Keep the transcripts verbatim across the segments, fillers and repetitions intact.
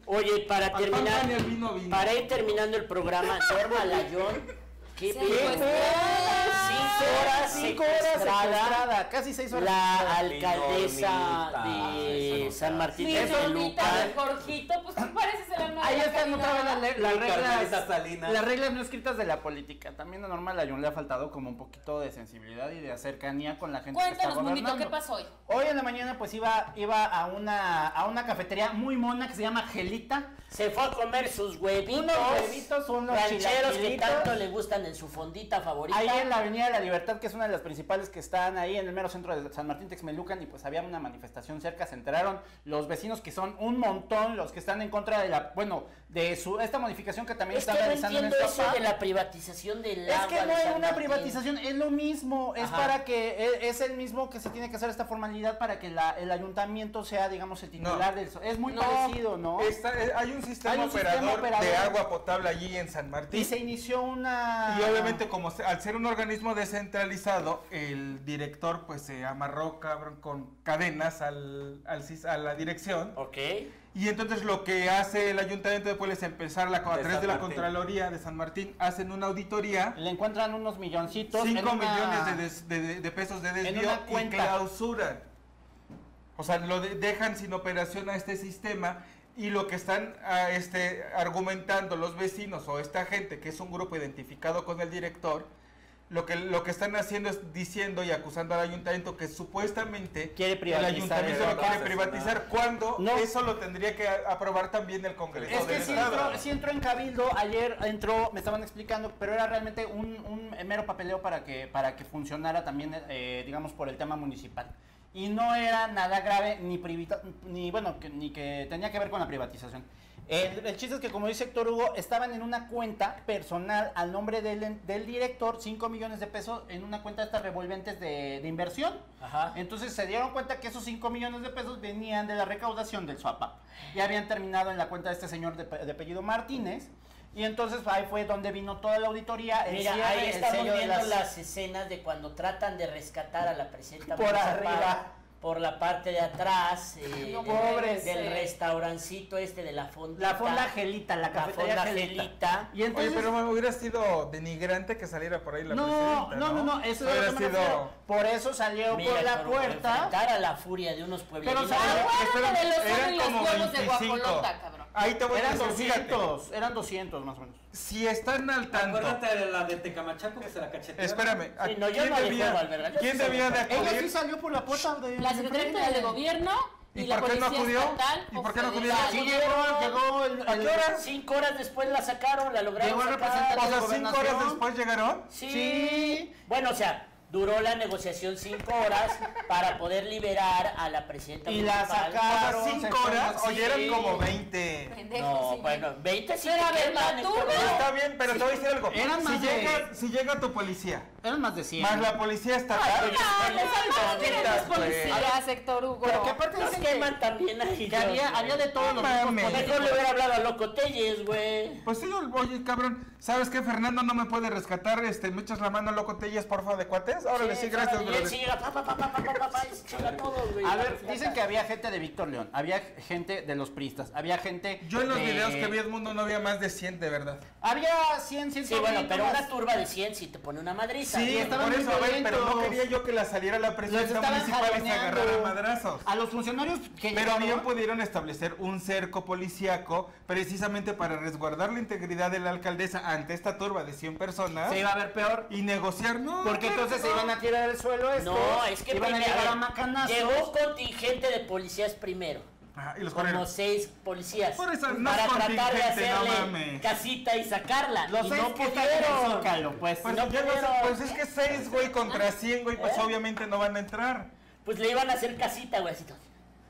Oye, para terminar, vino, vino. para ir terminando el programa, Norma Layón. ¿Qué sí, pues, cinco horas, cinco horas secuestrada, casi seis horas. La alcaldesa de San Martín de Toluca. Jorgito, pues ¿qué pareces el alma? Ahí están otra vez las, las reglas, las reglas no escritas de la política. También a Norma Layún le ha faltado como un poquito de sensibilidad y de cercanía con la gente. Cuéntanos, que está gobernando. Mundito, ¿qué pasó hoy? Hoy en la mañana pues iba, iba a una a una cafetería muy mona que se llama Gelita. Se fue a comer sus huevitos. Unos huevitos, unos rancheros que tanto le gustan en su fondita favorita. Ahí en la Avenida de la Libertad, que es una de las principales que están ahí en el mero centro de San Martín Texmelucan, y pues había una manifestación cerca, se enteraron los vecinos que son un montón, los que están en contra de la, bueno, de su esta modificación que también es están que realizando no en eso Estapa. de la privatización del es agua. Es que no es una Martín. privatización, es lo mismo, es Ajá. para que, es, es el mismo que se tiene que hacer esta formalidad para que la, el ayuntamiento sea, digamos, el titular no. del, es muy no. parecido, ¿no? Está, hay un sistema hay un operador. Operador de agua potable allí en San Martín. Y se inició una... Y obviamente como se, al ser un organismo descentralizado, el director pues se amarró, cabrón, con cadenas al, al, a la dirección. Ok. Y entonces lo que hace el Ayuntamiento de Puebla es empezar la, a través de la Contraloría de San Martín, hacen una auditoría. Le encuentran unos milloncitos. cinco millones de, des, de, de pesos de desvío y clausuran. O sea, lo de, dejan sin operación a este sistema. Y lo que están a, este, argumentando los vecinos o esta gente, que es un grupo identificado con el director, lo que, lo que están haciendo es diciendo y acusando al ayuntamiento que supuestamente quiere privatizar el ayuntamiento lo quiere privatizar, no. cuando no. eso lo tendría que aprobar también el Congreso. Es que si entró, si entró en Cabildo, ayer entró, me estaban explicando, pero era realmente un, un mero papeleo para que, para que funcionara también, eh, digamos, por el tema municipal. Y no era nada grave, ni privita, ni bueno, que, ni que tenía que ver con la privatización. El, el chiste es que, como dice Héctor Hugo, estaban en una cuenta personal al nombre del, del director, cinco millones de pesos en una cuenta de estas revolventes de, de inversión. Ajá. Entonces se dieron cuenta que esos cinco millones de pesos venían de la recaudación del SUAPAP. Y habían terminado en la cuenta de este señor de, de apellido Martínez. Y entonces ahí fue donde vino toda la auditoría. El Mira, cierre, ahí estamos viendo las... las escenas de cuando tratan de rescatar a la presidenta por arriba, por la parte de atrás, eh, no, del, pobres, del eh. restaurancito este de la fondita. La fonda Gelita, la cafetería la Gelita. Gelita. Y entonces, oye, pero me hubiera sido denigrante que saliera por ahí la no, presidenta, no, no, no, no, eso es lo que me sido... Por eso salió Mira, por la puerta. Enfrentar a la furia de unos pueblitos. Pero pero, de los eran como huevos de guajolota, cabrón. Ahí te voy eran a decir, doscientos, fíjate. eran doscientos más o menos. Si están al tanto. Acuérdate de la de Tecamachaco que se la cachetearon. Espérame. Sí, no, yo ¿Quién no debía, juego, ¿quién debía de acudir? Ella sí salió por la puerta de la Secretaría General de Gobierno y, ¿Y la por qué no Policía acudió? Estatal. ¿Y por qué no acudió? Sí llegó, llegó el, ¿A qué hora? Cinco horas después la sacaron, la lograron Llegó el sacar. representante O sea, cinco horas después llegaron. Sí. Sí. Bueno, o sea, duró la negociación cinco horas para poder liberar a la presidenta y la municipal. sacaron. O sea, cinco horas, sí. oye, eran como veinte. Pendejo, No, sí, bueno, veinte sí Pero a te ver, quedan, la turba. Héctor. Está bien, pero te voy a decir algo. Eran si, más de- llega, si llega tu policía, Eran más de cien. más la policía estatal. Ay, No, les salvaron bien a los Pues. policías, Héctor Hugo. Pero que aparte Los dicen que, queman también ahí. que había, había de todos los grupos Mames. políticos. Mejor le hubiera hablado a Loco Telles, güey. Pues sí, oye, cabrón, ¿sabes qué? Fernando no me puede rescatar, este, me echas la mano, Loco Tellas, porfa, de cuates. Órale, sí, gracias, Y él brother. sí llega, pa, pa, pa, pa, pa, pa, pa, pa, y se chinga todo, güey. A ver, dicen que había gente de Víctor León, había gente de los priistas, había gente Yo en los de... videos que vi el mundo no había más de cien, de verdad. Había cien, cien Sí, bueno, pero una turba de cien si te pone una madriza. Sí, estaban por muy eso, a ver, pero no violentos. quería yo que la saliera la Los presidenta estaban municipal y se jaloneando. agarrara a madrazos. A los funcionarios que Pero bien llegaron- pudieron establecer un cerco policíaco precisamente para resguardar la integridad de la alcaldesa ante esta turba de cien personas se iba a ver peor. y negociar, no. Porque claro entonces que se no. iban a tirar al suelo estos. No, es que iban a primero, llegar a macanazos. llegó contingente de policías primero. Ajá, y los Como corrieron. seis policías. Por eso no para es tratar de contingente, no hacerle mames. casita y sacarla. Los y seis no que están en el pudieron. Zócalo, pues. Pues, no ya no sé, pudieron. pues es que seis, güey, contra cien, güey, pues ¿Eh? obviamente no van a entrar. Pues le iban a hacer casita, güey, así todo.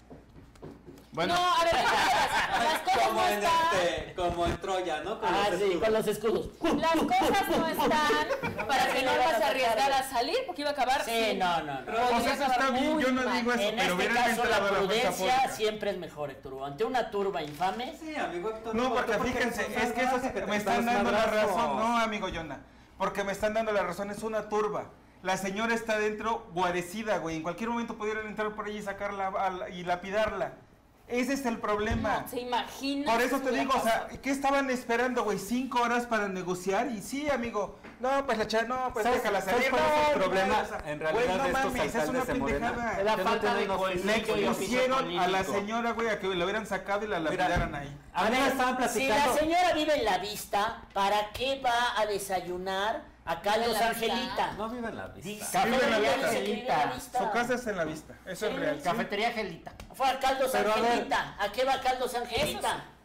Bueno, No, a ver, las cosas Como no en, están. este, como en Troya, ¿no? Con Ah, los sí, escudos. con los escudos. Las cosas no están para que no vas a arriesgar a salir porque iba a acabar. Sí, sin- no, no, no. Podría O sea, eso acabar está bien, muy yo no mal. digo eso, En pero este hubieran caso entrado la a la fuerza prudencia pública. siempre es mejor, Héctor Hugo. Ante una turba infame. Sí, amigo Héctor. No, Hugo, porque ¿tú por qué fíjense, eres es que eso salvaje se- te me están das dando la madrazos? razón, no, amigo Yona, porque me están dando la razón, es una turba. La señora está dentro guarecida, güey, en cualquier momento pudieran entrar por ella y sacarla a la- y lapidarla. Ese es el problema. No, ¿se imagina? Por eso te digo, o sea, ¿qué estaban esperando, güey? ¿Cinco horas para negociar? Y sí, amigo, no, pues la chava, no, pues déjala salir. ¿Sabes cuál es el No, problema? o sea, En güey, realidad no de estos mames, es una alcaldes de Morena. pendejada. La Yo no falta tengo de unos- coherencia. Le Político y oficio expusieron a la político. señora, güey, a que la hubieran sacado y la lapidaran ahí. A mí me estaban Si platicando. la señora vive en la vista, ¿para qué va a desayunar a Carlos la Angelita? No vive en la vista. Dice- Vive en la ella vista. dice que vive en la vista. Su casa está en la vista, eso es Sí, real. Cafetería Gelita. Fue a Carlos Pero a ver. Angelita. ¿A qué va Carlos Angelita?